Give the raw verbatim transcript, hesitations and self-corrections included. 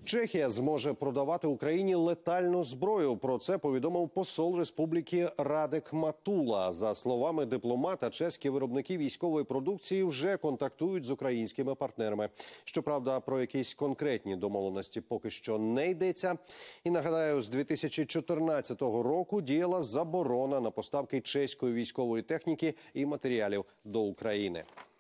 Чехія зможе продавати Україні летальну зброю. Про це повідомив посол Республіки Радек Матула. За словами дипломата, чеські виробники військової продукції вже контактують з українськими партнерами. Щоправда, про якісь конкретні домовленості поки що не йдеться. І нагадаю, з дві тисячі чотирнадцятого року діяла заборона на поставки чеської військової техніки і матеріалів до України.